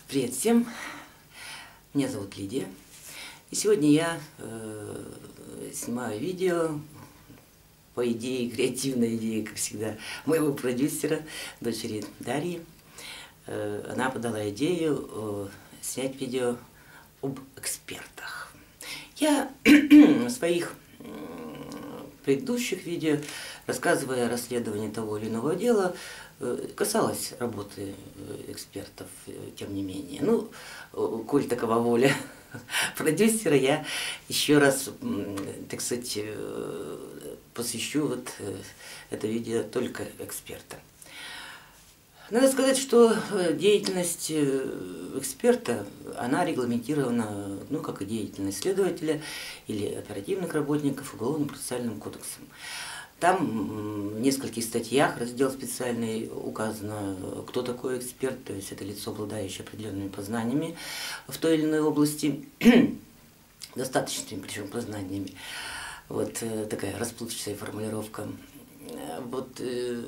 Привет всем! Меня зовут Лидия. И сегодня я снимаю видео по идее, креативной идее, как всегда, моего продюсера, дочери Дарьи. Она подала идею снять видео об экспертах. Я в своих предыдущих видео, рассказывая о расследовании того или иного дела, касалось работы экспертов, тем не менее. Ну, коль такова воля продюсера, я еще раз, так сказать, посвящу вот это видео только экспертам. Надо сказать, что деятельность эксперта, она регламентирована, ну, как и деятельность следователя или оперативных работников Уголовно-процессуальным кодексом. Там в нескольких статьях, раздел специальный, указано, кто такой эксперт, то есть это лицо, обладающее определенными познаниями в той или иной области, достаточными, причем познаниями. Вот такая расплывчатая формулировка. Вот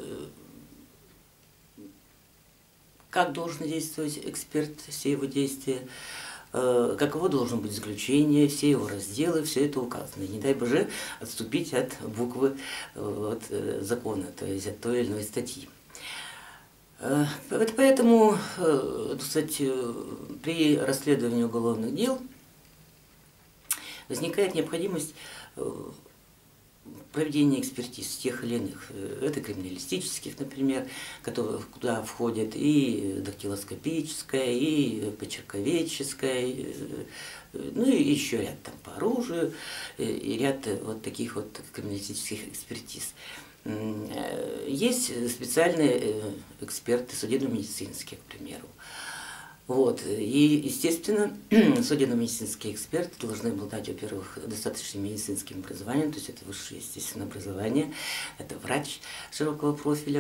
как должен действовать эксперт, все его действия, каково должно быть заключение, все его разделы, все это указано. И не дай Боже отступить от буквы от закона, то есть от той или иной статьи. Поэтому, кстати, при расследовании уголовных дел возникает необходимость проведение экспертиз тех или иных. Это криминалистических, например, куда входят и дактилоскопическая, и почерковедческая, ну и еще ряд там по оружию, и ряд вот таких вот криминалистических экспертиз. Есть специальные эксперты судебно-медицинские, к примеру. Вот. И, естественно, судебно-медицинские эксперты должны обладать, во-первых, достаточным медицинским образованием, то есть это высшее, естественно, образование, это врач широкого профиля.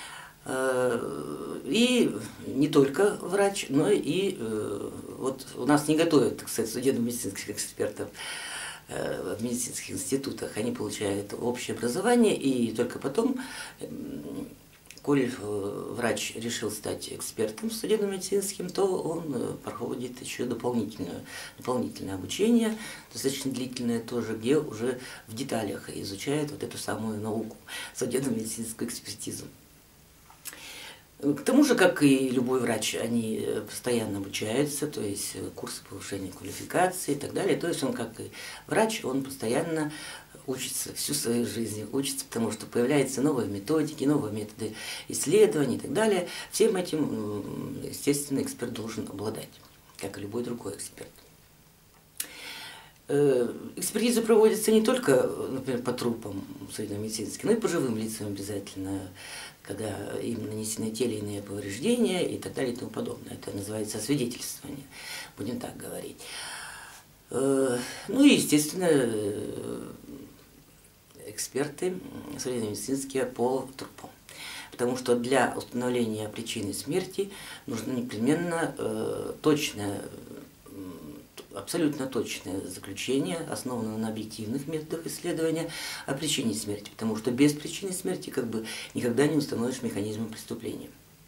И не только врач, но и вот у нас не готовят, так сказать, судебно-медицинских экспертов в медицинских институтах. Они получают общее образование, и только потом, коль врач решил стать экспертом судебно-медицинским, то он проходит еще дополнительное обучение, достаточно длительное тоже, где уже в деталях изучает вот эту самую науку, судебно-медицинскую экспертизу. К тому же, как и любой врач, они постоянно обучаются, то есть курсы повышения квалификации и так далее. То есть он, как и врач, он постоянно учится, всю свою жизнь учится, потому что появляются новые методики, новые методы исследований и так далее. Всем этим, естественно, эксперт должен обладать, как и любой другой эксперт. Экспертизы проводятся не только, например, по трупам судебно-медицинским, но и по живым лицам обязательно, когда им нанесены те или иные повреждения и так далее и тому подобное. Это называется освидетельствование, будем так говорить. Ну и, естественно, эксперты судебно-медицинские по трупам. Потому что для установления причины смерти нужно непременно абсолютно точное заключение, основанное на объективных методах исследования о причине смерти. Потому что без причины смерти как бы никогда не установишь механизм преступления.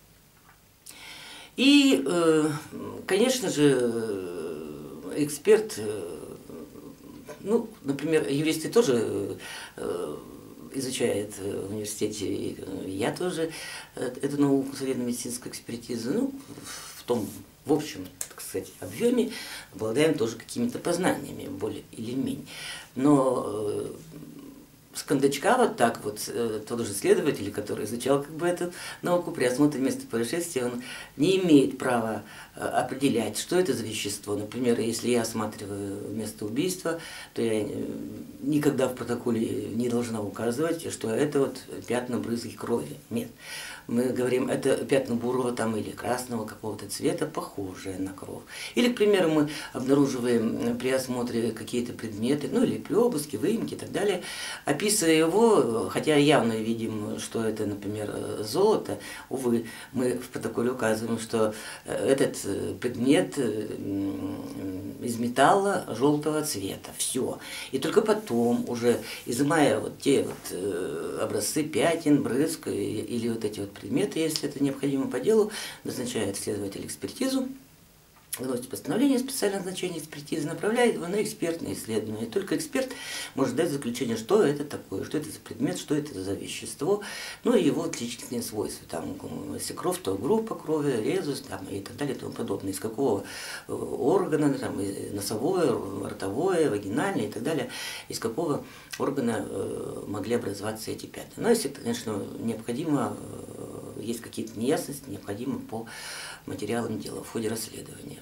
И, конечно же, эксперт, ну, например, юристы тоже изучают в университете, и я тоже эту науку, судебно-медицинскую экспертизу, ну, в общем, так сказать, объеме обладаем тоже какими-то познаниями, более или менее. Но с кондачка вот так вот тот же следователь, который изучал как бы эту науку, при осмотре места происшествия, он не имеет права определять, что это за вещество. Например, если я осматриваю место убийства, то я никогда в протоколе не должна указывать, что это вот пятна брызги крови. Нет. Мы говорим, это пятна бурого там или красного какого-то цвета, похожее на кровь. Или, к примеру, мы обнаруживаем при осмотре какие-то предметы, ну или при обыске, выемке и так далее, описывая его, хотя явно видим, что это, например, золото, увы, мы в протоколе указываем, что этот предмет из металла желтого цвета. Все. И только потом, уже изымая вот те вот образцы пятен, брызг или вот эти вот предметы, если это необходимо по делу, назначает следователь экспертизу выносит постановление специального значения экспертизы, направляет его на экспертное исследование. Только эксперт может дать заключение, что это такое, что это за предмет, что это за вещество, ну и его отличительные свойства. Там, если кровь, то группа крови, резус там, и так далее и тому подобное. Из какого органа, там, носовое, ротовое, вагинальное и так далее, из какого органа могли образоваться эти пятна. Но если, конечно, необходимо, есть какие-то неясности, необходимо по материалам дела в ходе расследования.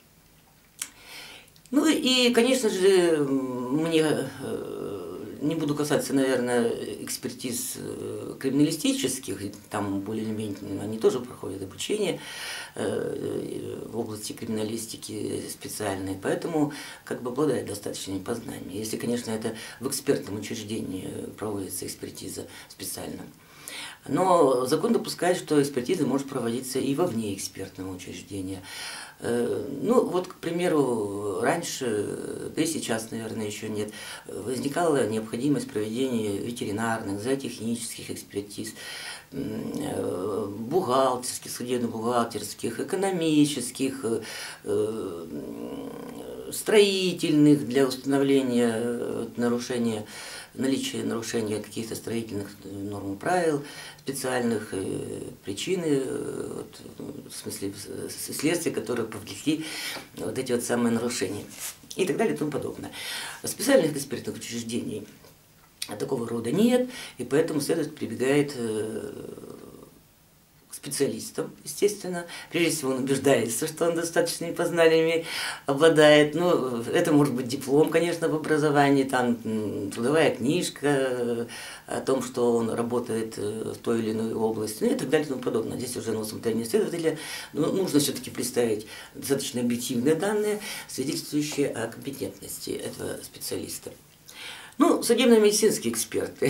Ну и, конечно же, мне не буду касаться, наверное, экспертиз криминалистических, там более-менее они тоже проходят обучение в области криминалистики специальной, поэтому как бы обладает достаточными познаниями. Если, конечно, это в экспертном учреждении проводится экспертиза специально. Но закон допускает, что экспертиза может проводиться и во внеэкспертном учреждении. Ну, вот, к примеру, раньше, да и сейчас, наверное, еще нет, возникала необходимость проведения ветеринарных, зоотехнических экспертиз, бухгалтерских, судебно-бухгалтерских, экономических, строительных для установления нарушения, наличия нарушения каких-то строительных норм и правил, специальных причины, в смысле следствия, которые повлекли вот эти вот самые нарушения и так далее и тому подобное. Специальных экспертных учреждений такого рода нет, и поэтому следователь прибегает к специалистам, естественно. Прежде всего он убеждается, что он достаточными познаниями обладает. Ну, это может быть диплом, конечно, в образовании, там трудовая книжка о том, что он работает в той или иной области, ну и так далее и тому подобное. Здесь уже на усмотрение следователя нужно все-таки представить достаточно объективные данные, свидетельствующие о компетентности этого специалиста. Ну, судебно-медицинские эксперты.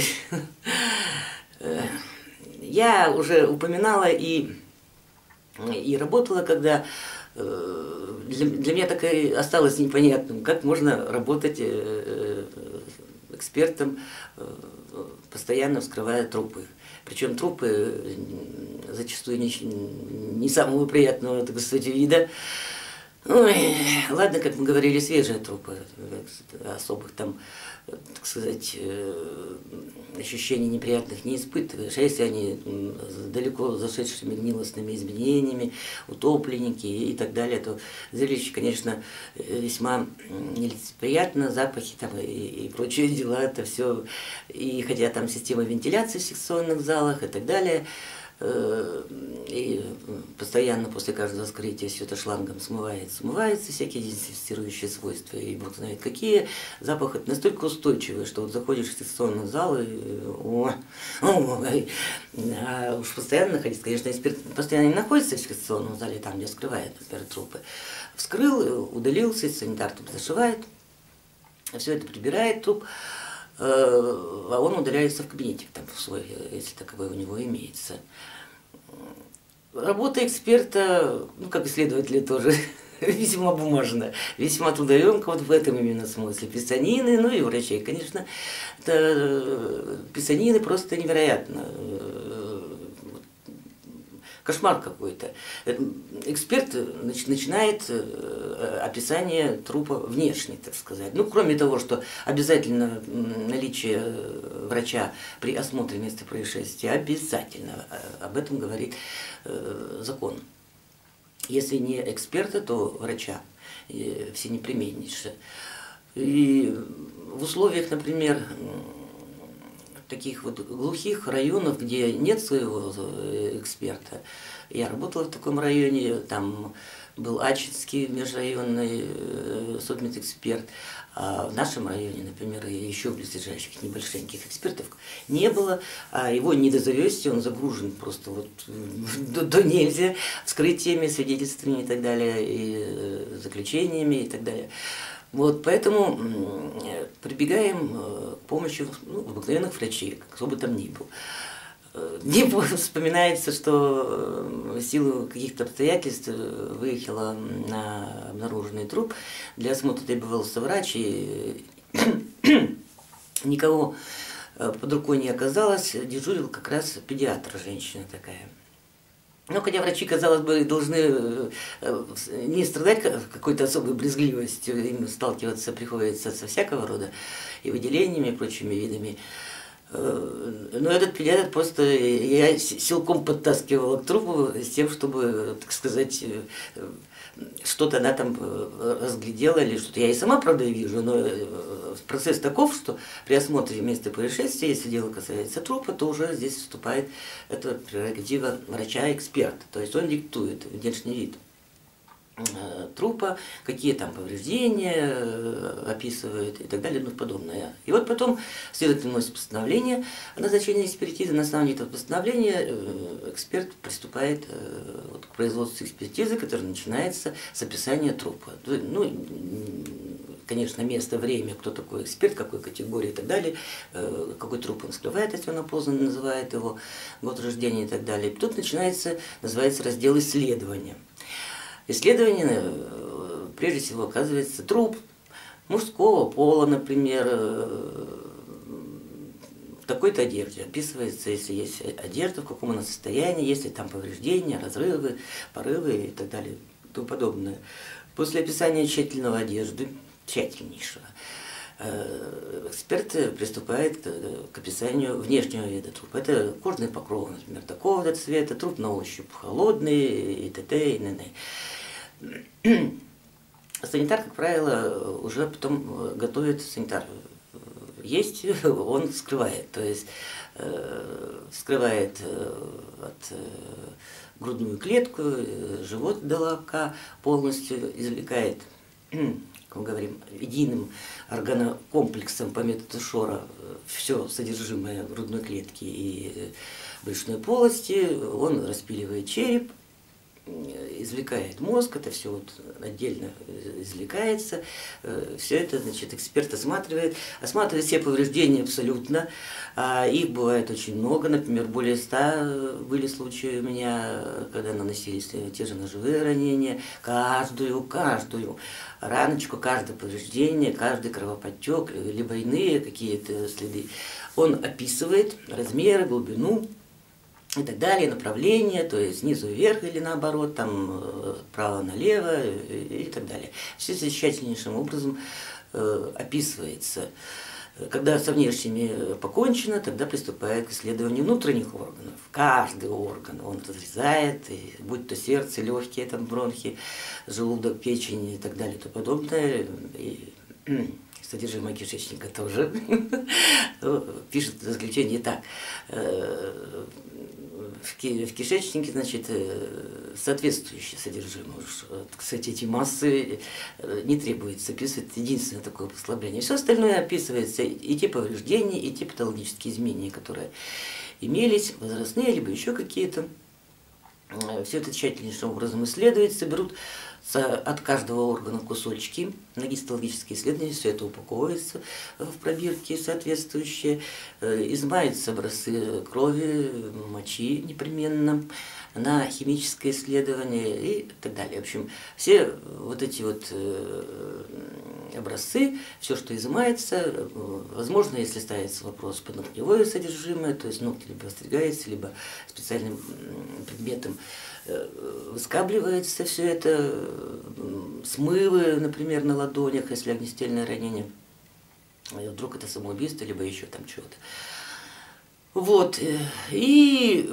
Я уже упоминала и работала, когда для меня так и осталось непонятным, как можно работать экспертом, постоянно вскрывая трупы. Причем трупы зачастую не самого приятного, так сказать, вида. Ой, ладно, как мы говорили, свежие трупы, особых там, так сказать, ощущений неприятных не испытываешь. А если они с далеко зашедшими гнилостными изменениями, утопленники и так далее, то зрелище, конечно, весьма нелицеприятно, запахи там и прочие дела, это все. И хотя там система вентиляции в секционных залах и так далее, и постоянно после каждого вскрытия все это шлангом смывается, всякие дезинфицирующие свойства, и бог знает какие. Запах настолько устойчивый, что вот заходишь в секционный зал, и а уж постоянно находиться, конечно, эксперт постоянно не находится в секционном зале, там, где скрывает, например, трупы. Вскрыл, удалился, санитар тут зашивает, все это прибирает труп, а он удаляется в кабинете, там, в свой, если таковой у него имеется. Работа эксперта, ну, как и следователя тоже, весьма бумажная, весьма трудоемка, вот в этом именно смысле. Писанины, ну и врачей, конечно, это, писанины просто невероятно. Кошмар какой-то. Эксперт начинает описание трупа внешне, так сказать. Ну, кроме того, что обязательно наличие врача при осмотре места происшествия, обязательно. Об этом говорит закон. Если не эксперта, то врача, всенепременнейше. И в условиях, например, таких вот глухих районов, где нет своего эксперта. Я работала в таком районе, там был Ачинский межрайонный судмедэксперт, а в нашем районе, например, еще близлежащих небольшеньких экспертов не было, а его не дозавести, он загружен просто вот до нельзя вскрытиями, свидетельствами и так далее, и заключениями и так далее. Вот, поэтому прибегаем к помощи обыкновенных врачей, кто бы там ни был. Мне вспоминается, что в силу каких-то обстоятельств выехала на обнаруженный труп, для осмотра требовался врач, и никого под рукой не оказалось, дежурил как раз педиатр, женщина такая. Ну, хотя врачи, казалось бы, должны не страдать какой-то особой брезгливостью, им сталкиваться приходится со всякого рода и выделениями, и прочими видами. Но этот просто я силком подтаскивала к трупу с тем, чтобы, так сказать, что-то она там разглядела или что-то. Я и сама, правда, вижу, но процесс таков, что при осмотре места происшествия, если дело касается трупа, то уже здесь вступает эта прерогатива врача-эксперта. То есть он диктует внешний вид трупа, какие там повреждения описывают и так далее и тому подобное. И вот потом следователь вносит постановление о назначении экспертизы. На основании этого постановления эксперт приступает к производству экспертизы, которая начинается с описания трупа. Ну, конечно, место, время, кто такой эксперт, какой категории и так далее, какой труп он скрывает, если он опознан, называет его, год рождения и так далее. И тут называется раздел исследования. Исследование, прежде всего, оказывается труп мужского пола, например, в такой-то одежде. Описывается, если есть одежда, в каком она состоянии, есть ли там повреждения, разрывы, порывы и так далее и тому подобное. После описания тщательного одежды, тщательнейшего, эксперт приступает к описанию внешнего вида трупа. Это кожный покров, например, такого цвета, труп на ощупь холодный, и т.д. и н.н. Санитар, как правило, уже потом готовит, санитар есть, он скрывает, то есть скрывает от грудную клетку, живот до лобка, полностью извлекает, как мы говорим, единым органокомплексом по методу Шора все содержимое грудной клетки и брюшной полости, он распиливает череп, извлекает мозг, это все вот отдельно извлекается, все это, значит, эксперт осматривает все повреждения абсолютно, их бывает очень много, например, более 100 были случаи у меня, когда наносились те же ножевые ранения, каждую раночку, каждое повреждение, каждый кровоподтек, либо иные какие-то следы, он описывает размеры, глубину и так далее, направление, то есть снизу вверх или наоборот, там право налево и так далее. Все это тщательнейшим образом описывается. Когда со внешними покончено, тогда приступает к исследованию внутренних органов. Каждый орган он разрезает, и будь то сердце, легкие, там, бронхи, желудок, печень и так далее и тому подобное. И содержимое кишечника тоже пишет в заключении так. В кишечнике, значит, соответствующее содержимое. Кстати, эти массы не требуется описывать, единственное такое послабление. Все остальное описывается, и те повреждения, и те патологические изменения, которые имелись, возрастные, либо еще какие-то. Все это тщательнейшим образом исследуется, берут от каждого органа кусочки, на гистологические исследования, все это упаковывается в пробирки соответствующие, изымаются образцы крови, мочи непременно, на химическое исследование и так далее. В общем, все вот эти вот образцы, все, что изымается, возможно, если ставится вопрос под ногтевое содержимое, то есть ногти либо остригается, либо специальным предметом выскабливается все это, смывы, например, на ладонях, если огнестрельное ранение, вдруг это самоубийство, либо еще там чего-то. Вот, и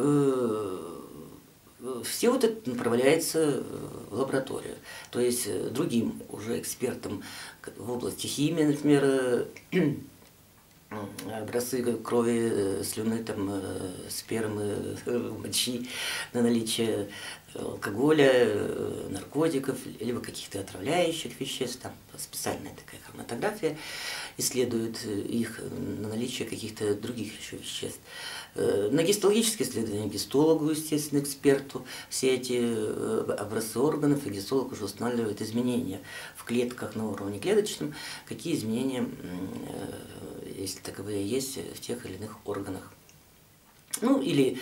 все вот это направляется в лабораторию, то есть другим уже экспертам в области химии, например, образцы крови, слюны, там, спермы, мочи на наличие алкоголя, наркотиков, либо каких-то отравляющих веществ, там специальная такая хроматография исследует их на наличие каких-то других еще веществ. На гистологическое исследование гистологу, естественно, эксперту, все эти образцы органов, и гистолог уже устанавливает изменения в клетках на уровне клеточном, какие изменения, если таковые есть, в тех или иных органах. Ну, или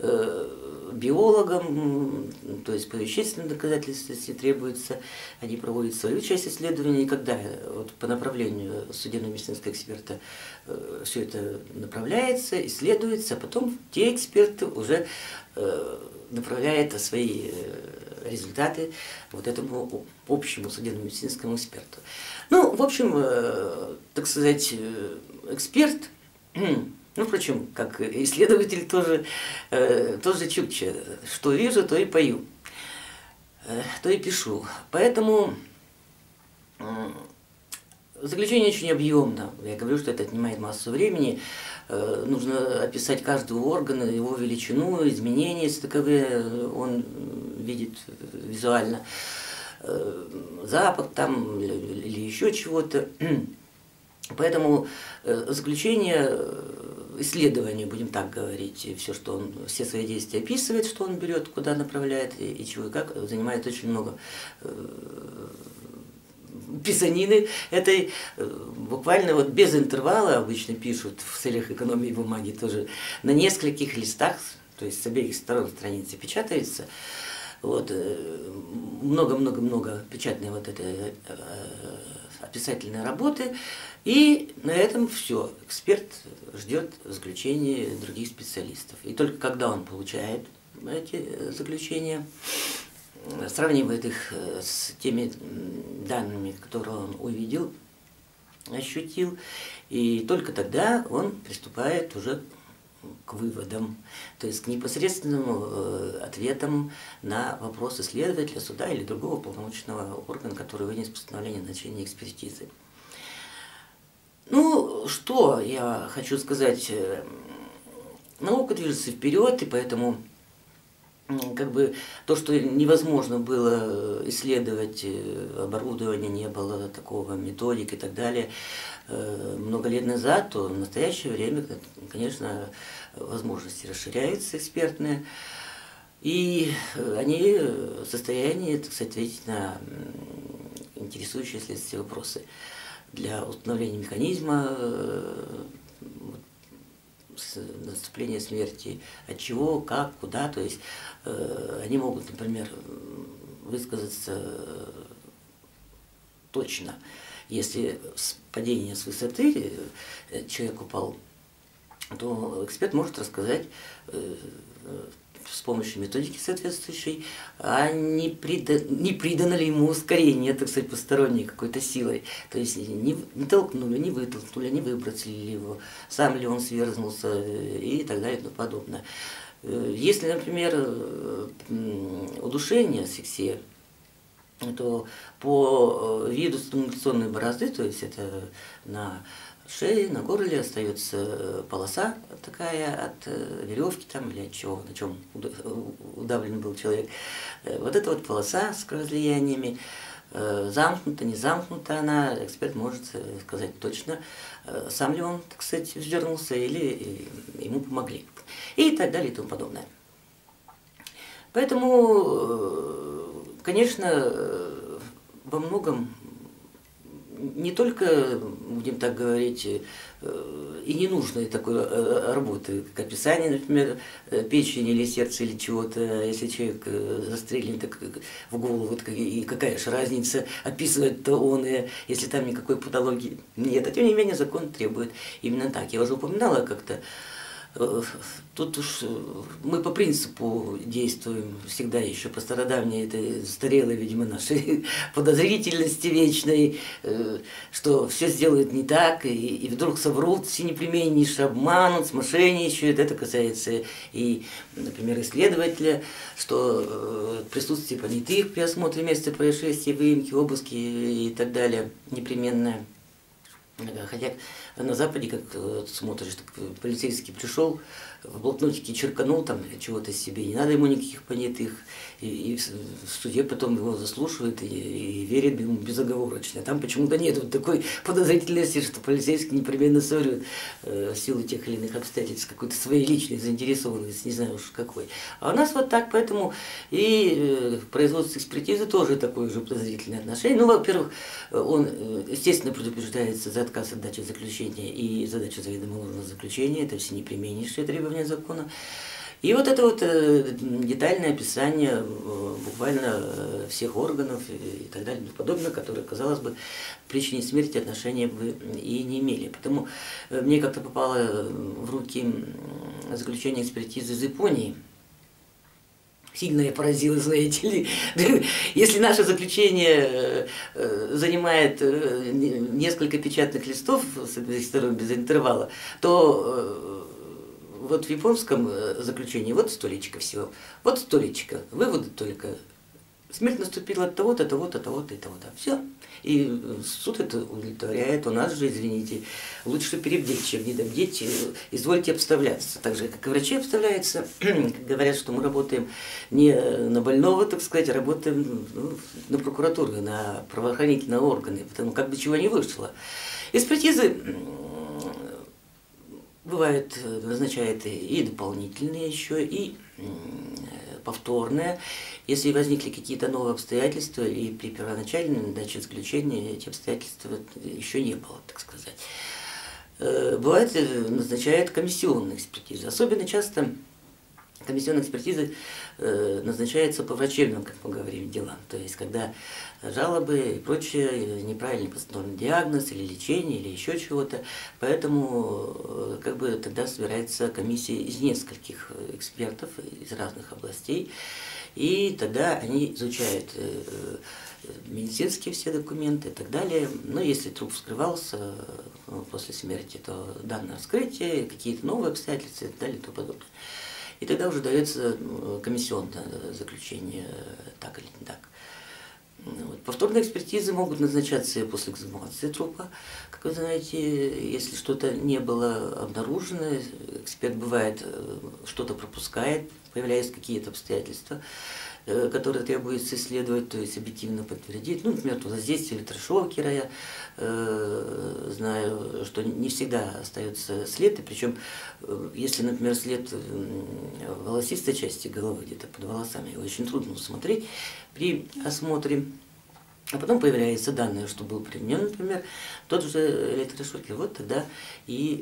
биологам, то есть по вещественным доказательствам, если требуется, они проводят свою часть исследования, и когда вот, по направлению судебно-медицинского эксперта все это направляется, исследуется, а потом те эксперты уже направляют свои результаты вот этому общему судебно-медицинскому эксперту. Ну, в общем, так сказать, эксперт, ну, впрочем, как исследователь тоже чукча. Что вижу, то и пою, то и пишу. Поэтому заключение очень объемно. Я говорю, что это отнимает массу времени. Нужно описать каждый орган, его величину, изменения, если таковые он видит визуально. Запах там или еще чего-то. Поэтому заключение, исследование, будем так говорить, все, что он, все свои действия описывает, что он берет, куда направляет и чего и как, занимает очень много писанины этой, буквально вот без интервала обычно пишут в целях экономии бумаги тоже на нескольких листах, то есть с обеих сторон страницы печатается. Вот, много-много-много печатной вот этой описательной работы, и на этом все. Эксперт ждет заключения других специалистов. И только когда он получает эти заключения, сравнивает их с теми данными, которые он увидел, ощутил, и только тогда он приступает уже к выводам, то есть к непосредственным ответам на вопросы следователя, суда или другого полномочного органа, который вынес постановление о назначении экспертизы. Ну, что я хочу сказать, наука движется вперед, и поэтому как бы то, что невозможно было исследовать, оборудования не было, такого методик и так далее, много лет назад, то в настоящее время, конечно, возможности расширяются экспертные, и они в состоянии, так сказать, ответить на интересующие следствие вопросы для установления механизма наступления смерти, от чего, как, куда, то есть они могут, например, высказаться точно. Если падение с высоты человек упал, то эксперт может рассказать с помощью методики соответствующей, а не придано ли ему ускорение, так сказать, посторонней какой-то силой. То есть не толкнули, не вытолкнули, не выбросили ли его, сам ли он сверзнулся и так далее и тому подобное. Если, например, удушение, асфиксия, то по виду странгуляционной борозды, то есть это на шее, на горле остается полоса такая от веревки там или от чего, на чем удавлен был человек. Вот эта вот полоса с кровоизлияниями, замкнута, не замкнута она, эксперт может сказать точно, сам ли он, так сказать, вздернулся или ему помогли. И так далее и тому подобное. Поэтому, конечно, во многом не только, будем так говорить, и не нужно такой работы, как описание, например, печени или сердца или чего-то, если человек застрелен так в голову, и какая же разница, описывает-то он, если там никакой патологии нет. А тем не менее закон требует именно так. Я уже упоминала как-то, тут уж мы по принципу действуем всегда еще по стародавней, это старелой, видимо, нашей подозрительности вечной, что все сделают не так, и вдруг соврут, все непременнейше обманут, смошенничают. Это касается и, например, исследователя, что присутствие понятых при осмотре места происшествия, выемки, обыски и так далее непременное. Хотя на Западе, как смотришь, так полицейский пришел, в блокнотике черканул там чего-то себе, не надо ему никаких понятых, и в суде потом его заслушивают и верят ему безоговорочно. Там почему-то нет вот такой подозрительности, что полицейский непременно соврет в силу тех или иных обстоятельств, какой-то своей личной заинтересованности, не знаю уж какой. А у нас вот так, поэтому и производство экспертизы тоже такое же подозрительное отношение. Ну, во-первых, он, естественно, предупреждается за отказ от дачи заключения и задачу заведомо ложного заключения, это все непременнейшие требования уровня закона. И вот это вот детальное описание буквально всех органов и так далее и тому подобное, которые, казалось бы, к причине смерти отношения бы и не имели. Потому мне как-то попало в руки заключение экспертизы из Японии. Сильно я поразилась, знаете ли. Если наше заключение занимает несколько печатных листов с обеих сторон без интервала, то вот в японском заключении вот столечко всего. Вот столечко. Выводы только. Смерть наступила от того-то, того-то, того-то и того-то. Все. И суд это удовлетворяет. У нас же, извините, лучше перебдеть, чем не добдеть. Извольте обставляться. Так же, как и врачи обставляются. Говорят, что мы работаем не на больного, так сказать, а работаем на прокуратуру, на правоохранительные органы. Потому как бы чего не вышло. Экспертизы бывает, назначает и дополнительные еще, и повторные, если возникли какие-то новые обстоятельства, и при первоначальной даче заключения эти обстоятельства еще не было, так сказать. Бывает, назначает комиссионные экспертизы. Особенно часто комиссионные экспертизы назначаются по врачебным, как мы говорим, делам. То есть, когда жалобы и прочее, неправильный постановленный диагноз или лечение, или еще чего-то. Поэтому как бы тогда собирается комиссия из нескольких экспертов из разных областей. И тогда они изучают медицинские все документы и так далее. Но если труп вскрывался после смерти, то данное вскрытие, какие-то новые обстоятельства и так далее и тому подобное. И тогда уже дается комиссионное заключение, так или не так. Вот. Повторные экспертизы могут назначаться после эксгумации трупа. Как вы знаете, если что-то не было обнаружено, эксперт бывает что-то пропускает, появляются какие-то обстоятельства, которые требуется исследовать, то есть объективно подтвердить. Ну, например, воздействие электрошокера, я знаю, что не всегда остается след, и причем, если, например, след в волосистой части головы, где-то под волосами, его очень трудно усмотреть при осмотре. А потом появляется данные, что был применен, например, тот же электрошокер. Вот тогда и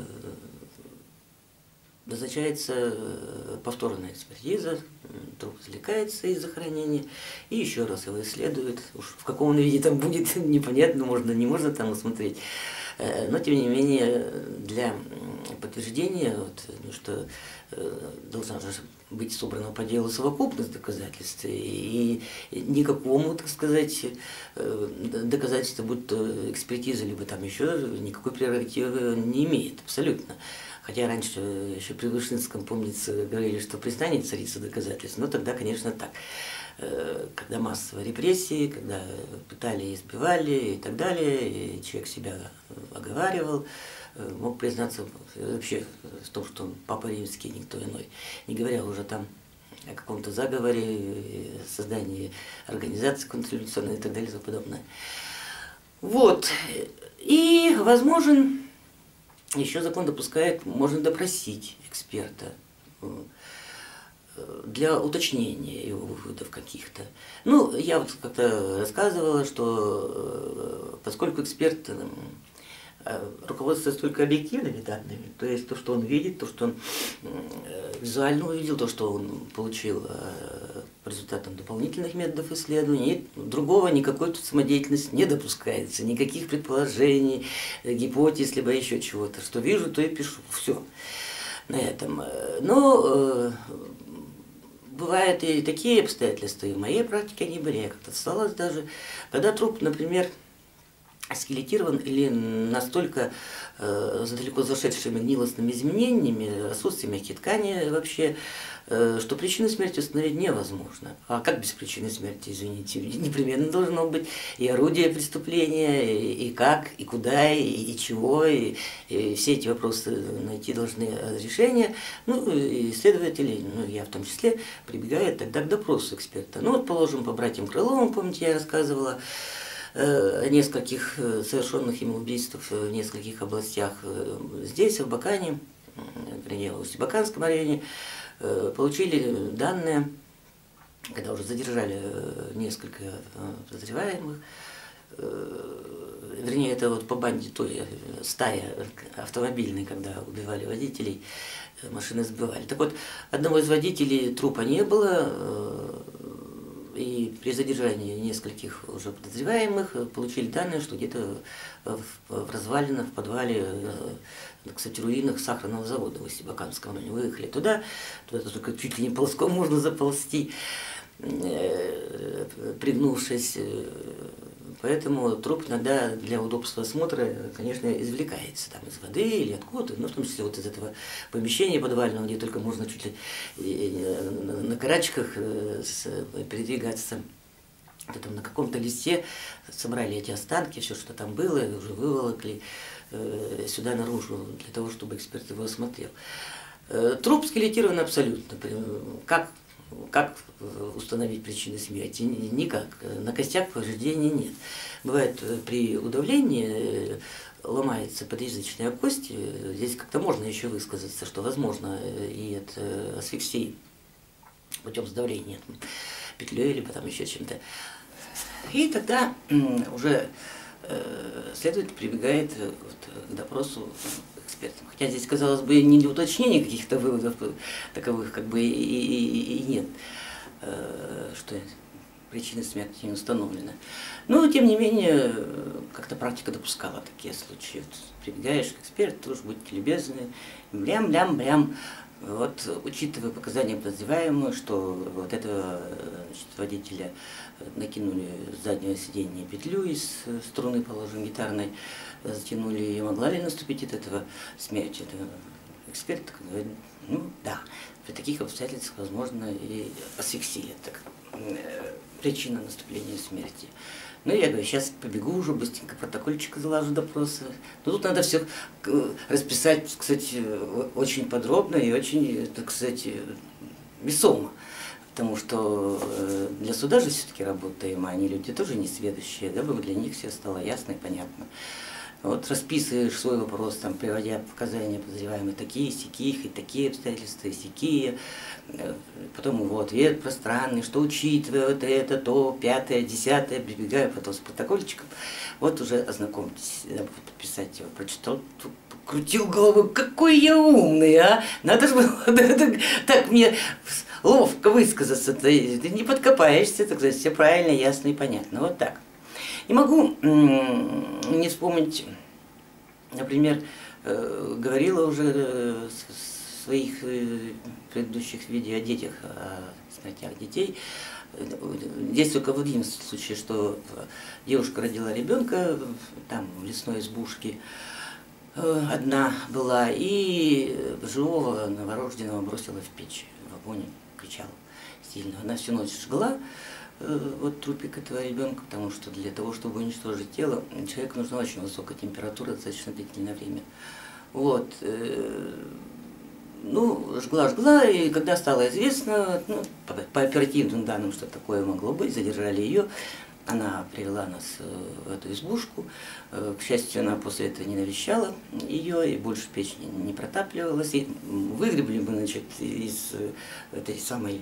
назначается повторная экспертиза, труп извлекается из захоронения и еще раз его исследуют. Уж в каком он виде там будет, непонятно, можно, не можно там усмотреть. Но, тем не менее, для подтверждения, вот, что должна же быть собрана по делу совокупность доказательств, и никакому, так сказать, доказательства, будь то экспертиза, либо там еще, никакой прерогативы не имеет, абсолютно. Хотя раньше, еще при Вышинском, помнится, говорили, что признание царица доказательств, но тогда, конечно, так. Когда массовые репрессии, когда пытали, избивали и так далее, и человек себя оговаривал, мог признаться вообще в том, что он Папа Римский, никто иной, не говоря уже там о каком-то заговоре, создании организации контрреволюционной и так далее и тому подобное. Вот. И возможен, еще закон допускает, можно допросить эксперта для уточнения его выводов каких-то. Ну, я вот как-то рассказывала, что поскольку эксперт руководствуется только объективными данными, то есть то, что он видит, то, что он визуально увидел, то, что он получил по результатам дополнительных методов исследований, другого никакой тут самодеятельности не допускается, никаких предположений, гипотез, либо еще чего-то. Что вижу, то и пишу. Все на этом. Но бывают и такие обстоятельства, и в моей практике они были, я как-то осталась даже, когда труп, например, скелетирован или настолько далеко зашедшими гнилостными изменениями, отсутствием мягкой ткани вообще, что причину смерти установить невозможно. А как без причины смерти, извините, непременно должно быть и орудие преступления, и как, и куда, и чего, и все эти вопросы найти должны решения. Ну, и следователи, ну, я в том числе, прибегают тогда к допросу эксперта. Ну, вот, положим, по братьям Крыловым, помните, я рассказывала, о нескольких совершенных ими убийствах в нескольких областях. Здесь, в Абакане, вернее, в Устьебаканском районе, получили данные, когда уже задержали несколько подозреваемых, вернее, это вот по банде той стая автомобильной, когда убивали водителей, машины сбивали. Так вот, одного из водителей трупа не было, и при задержании нескольких уже подозреваемых получили данные, что где-то в развалинах, в подвале, кстати, руинах сахарного завода в Устье-Баканском. Они выехали туда только чуть ли не ползком можно заползти, пригнувшись. Поэтому труп иногда для удобства осмотра, конечно, извлекается там из воды или откуда-то, ну, в том числе вот из этого помещения подвального, где только можно чуть ли на карачках передвигаться. Это там на каком-то листе собрали эти останки, все, что там было, уже выволокли сюда наружу, для того, чтобы эксперт его осмотрел. Труп скелетирован абсолютно. Как установить причины смерти? Никак. На костях повреждений нет. Бывает, при удавлении ломается подъязычная кость. Здесь как-то можно еще высказаться, что возможно и от асфиксии путем сдавления петлей или потом еще чем-то. И тогда уже следователь прибегает к допросу экспертам. Хотя здесь, казалось бы, не для уточнения каких-то выводов таковых как бы и нет, что причина смерти не установлена. Но, тем не менее, как-то практика допускала такие случаи. Вот, прибегаешь к эксперту, уж будьте любезны, блям-блям-блям. Вот, учитывая показания подозреваемого, что вот этого водителя накинули с заднего сиденья петлю из струны, положим, гитарной, затянули, и могла ли наступить от этого смерть. Это эксперт говорит, ну да, при таких обстоятельствах возможно и асфиксия, так, причина наступления смерти. Ну, я говорю, сейчас побегу уже, быстренько протокольчик залажу допроса. Но тут надо все расписать, кстати, очень подробно и очень, так сказать, весомо. Потому что для суда же все-таки работаем, а они люди тоже несведущие, дабы для них все стало ясно и понятно. Вот расписываешь свой вопрос, там, приводя показания подозреваемых такие, сяких, и такие обстоятельства, и сякие. Потом его ответ пространный, что учитывая вот это, то, пятое, десятое, прибегаю потом с протокольчиком. Вот уже ознакомьтесь, подписать его, прочитал, крутил головой, какой я умный, а! Надо же было так мне ловко высказаться, ты не подкопаешься, так сказать, все правильно, ясно и понятно. Вот так. Не могу не вспомнить, например, говорила уже в своих предыдущих видео о детях, о смертях детей. Здесь только в один случай, что девушка родила ребенка, там в лесной избушке одна была, и живого новорожденного бросила в печь, в огонь, кричала сильно. Она всю ночь жгла вот трупик этого ребенка, потому что для того, чтобы уничтожить тело, человеку нужна очень высокая температура, достаточно длительное время. Вот. Ну, жгла, и когда стало известно, ну, по оперативным данным, что такое могло быть, задержали ее. Она привела нас в эту избушку. К счастью, она после этого не навещала ее, и больше печь не протапливалась. И выгребли мы, значит, из этой самой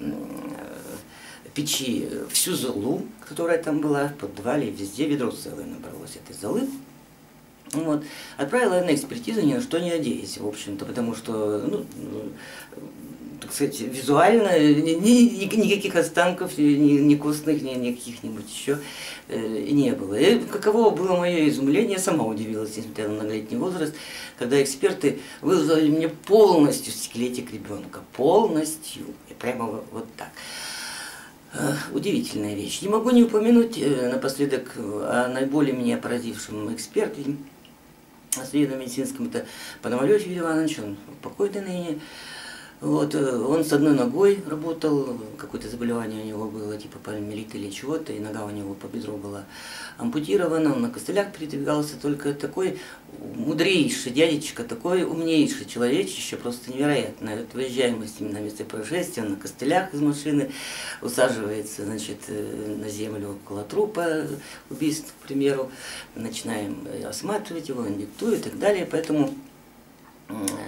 печи всю золу, которая там была, в подвале, везде ведро целое набралось этой золы. Вот. Отправила на экспертизу, ни на что не надеясь, в общем-то, потому что, ну, так сказать, визуально никаких останков, ни костных, ни каких-нибудь еще не было. И каково было мое изумление, я сама удивилась, несмотря на многолетний возраст, когда эксперты вызвали мне полностью скелетик ребенка, полностью, и прямо вот так. Удивительная вещь. Не могу не упомянуть напоследок о наиболее меня поразившем эксперте, судебно-медицинском, это Пономарев Юрий Иванович, он покойный ныне. Вот, он с одной ногой работал, какое-то заболевание у него было, типа полиомиелит или чего-то, и нога у него по бедру была ампутирована, он на костылях передвигался, только такой мудрейший дядечка, такой умнейший человечище, просто невероятно. Вот выезжаем мы с ним на место происшествия, он на костылях из машины усаживается, значит, на землю около трупа убийств, к примеру, начинаем осматривать его, он диктует и так далее, поэтому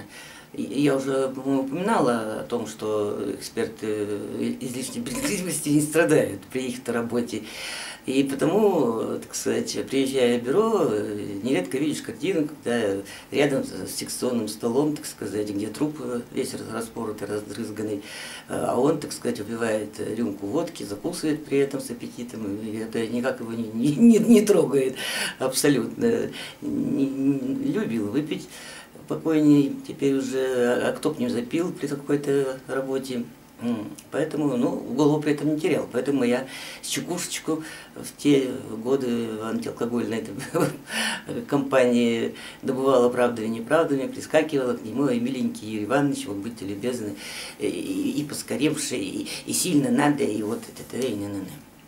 Я уже, по-моему, упоминала о том, что эксперты излишней предсказуемости не страдают при их-то работе. И потому, так сказать, приезжая в бюро, нередко видишь картину, когда рядом с секционным столом, так сказать, где труп весь распоротый, раздрызганный, а он, так сказать, выпивает рюмку водки, закусывает при этом с аппетитом, и это никак его не трогает абсолютно. Любил выпить покойней, теперь уже, а кто б не запил при какой-то работе. Поэтому, ну, голову при этом не терял. Поэтому я с чекушечку в те годы антиалкогольной компании добывала правдами и неправдами, прискакивала к нему: и миленький Юрий Иванович, вот будьте любезны, и поскоревший, и сильно надо, и вот это, и не.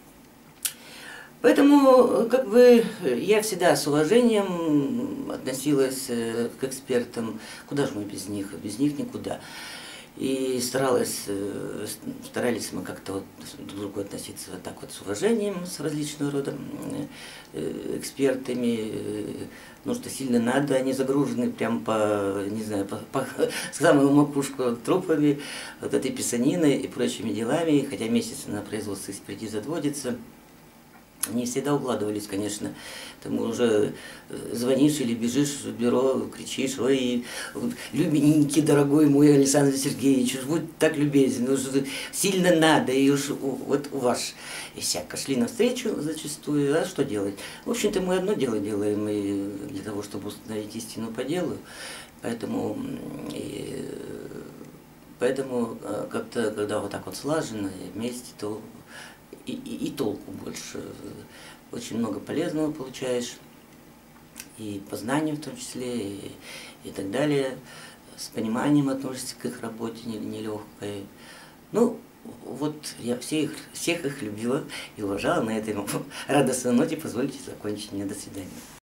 Поэтому, как бы, я всегда с уважением относилась к экспертам. Куда же мы без них? Без них никуда. И старались мы как-то вот друг к другу относиться вот так вот с уважением, с различного рода экспертами. Ну, что сильно надо, они загружены прям по, не знаю, по самую макушку трупами, вот этой писаниной и прочими делами, хотя месяц на производство экспертизы отводится. Не всегда укладывались, конечно. Там уже звонишь или бежишь в бюро, кричишь: ой, любенький, дорогой мой Александр Сергеевич, уж будь так любезен, уж сильно надо, и уж вот у вас и всяко. Шли навстречу зачастую, а что делать? В общем-то, мы одно дело делаем и для того, чтобы установить истину по делу. Поэтому как-то, когда вот так вот слаженно вместе, то и толку больше. Очень много полезного получаешь, и по знаниям в том числе, и так далее. С пониманием относишься к их работе нелегкой. Ну, вот я всех их любила и уважала. На этой радостной ноте позвольте закончить мне. До свидания.